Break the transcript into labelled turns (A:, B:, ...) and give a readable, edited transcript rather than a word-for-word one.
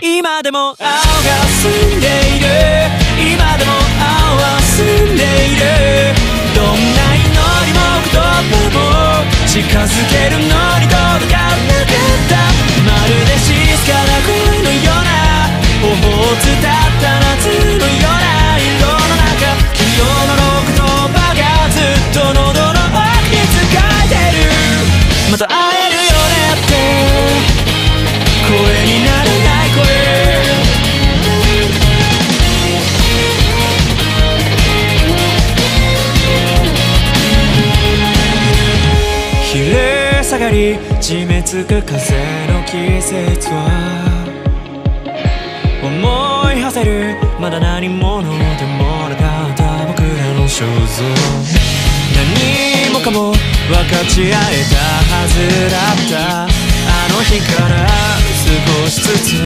A: 今でも青が澄んでいる、今でも青は澄んでいる。どんな祈りも言葉も近づけるのに届かなかった。まるで静かな恋のような頬を伝った夏のような色の中、昨日の言葉がずっと喉の奥に使えてる。また会えるよねって声にならない声。昼下がり締め付く風の季節は思い馳せる、まだ何者でもなかった僕らの肖像。何もかも分かち合えたはずだったあの日から少しずつ